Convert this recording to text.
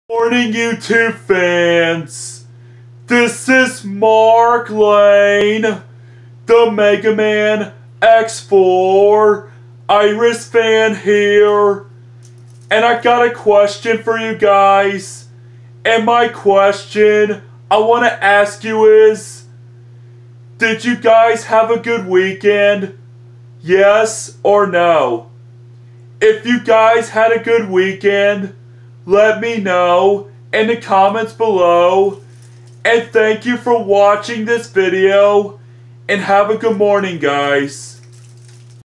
Morning, YouTube fans. This is Mark Lane, the Mega Man X4 Iris fan here. And I got a question for you guys. And my question I want to ask you is, did you guys have a good weekend? Yes or no? If you guys had a good weekend, let me know in the comments below. And thank you for watching this video. And have a good morning, guys.